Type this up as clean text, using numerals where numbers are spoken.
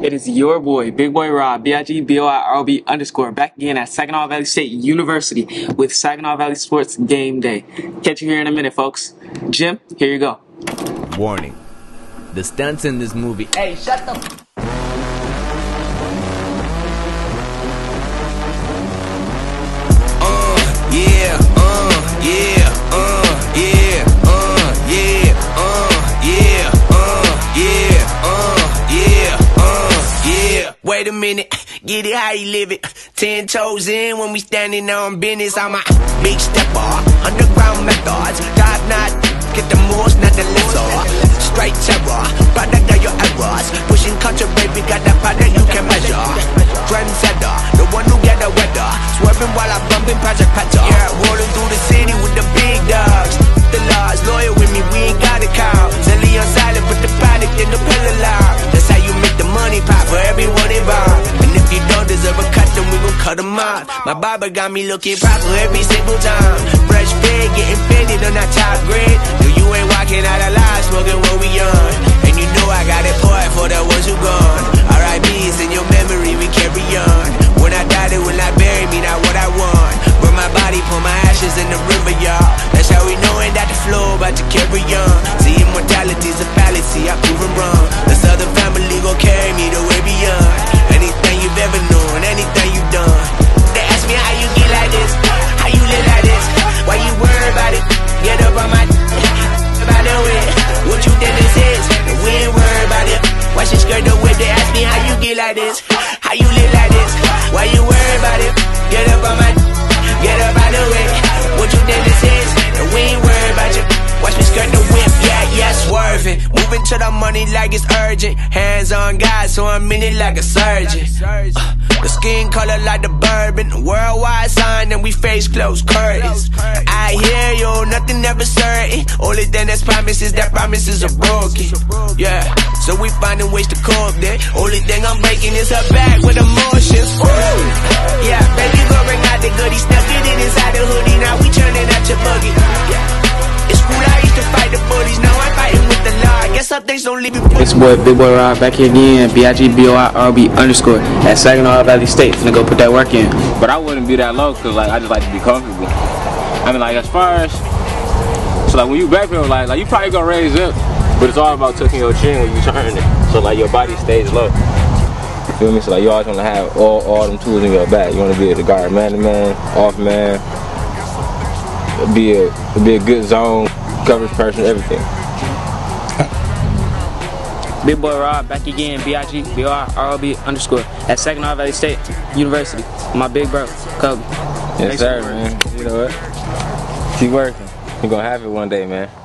It is your boy, Big Boy Rob, BIGBOIROB_, back again at Saginaw Valley State University with Saginaw Valley Sports Game Day. Catch you here in a minute, folks. Jim, here you go. Warning. The stunts in this movie. Hey, shut the Wait a minute, get it how you live it. 10 toes in when we standing on business. I'm a big stepper, underground methods. Top notch, get the most, not the lesser. Straight terror, product of your errors. Pushing culture, baby, got that product you can measure. Trendsetter, the one who get the weather. Swerving while I'm bumping Project Patcher. Yeah, rolling through the city with the big dogs. The laws, loyal with me, we ain't got a cow. Zelly on silent, put the product in the pillar loud. That's how you make the money pop for everyone involved. And if you don't deserve a cut, then we gon' cut them off. My barber got me looking proper every single time. Fresh pig, getting fitted on that top grade. No, you ain't walking out alive, smoking what we on. And you know I got it poured for the ones who gone. R.I.P.'s in your memory, we carry on. When I die, they will not bury me, not what I want. Burn my body, pour my ashes in the river, y'all. That's how we knowin' that the flow about to carry on. See, immortality's a fallacy, I prove them wrong. The Southern family gon' carry me the way beyond. Anything you've ever known, anything you've done. They ask me how you get like this, how you live like this. Why you worry about it? Get up on my about the way. What you think this is? We ain't worried about it. Why she skirt the whip? They ask me how you get like this, how you live like this. Why you worry about it? Get up on my get up out the way. What you think this is? And we ain't worried about you. Watch me skirt the whip, yeah, swerving. Moving to the money like it's urgent. Hands on God, so I'm in it like a surgeon. The skin color like the bourbon. Worldwide sign and we face close curtains. I hear you, nothing ever certain. Only thing that's promised is that promises are broken. Yeah, so we finding ways to cope there. Only thing I'm breaking is her back with emotions. Yeah, baby, go bring out the goodies. Snuck it in inside the hoodie. Now we turning out your buggy. It's cool, I used to fight the bullies. Now I'm fighting with the law. I guess some things don't leave me. It's boy, Big Boy Rob, back here again, BIGBOIROB_ at Saginaw Valley State. Finna go put that work in. But I wouldn't be that low, cause like I just like to be comfortable. I mean, like as far as so like when you backpedal, like you probably gonna raise up, but it's all about tucking your chin when you turn it. So like your body stays low. You feel me? So like you always wanna have all them tools in your back. You wanna be able to guard man to man, off man. Be a good zone, coverage person, everything. Big Boy Rob, back again, BIGBOIROB_ at Saginaw Valley State University. My big bro, Kobe. Yes, sir, man. You know what? Keep working. You're gonna have it one day, man.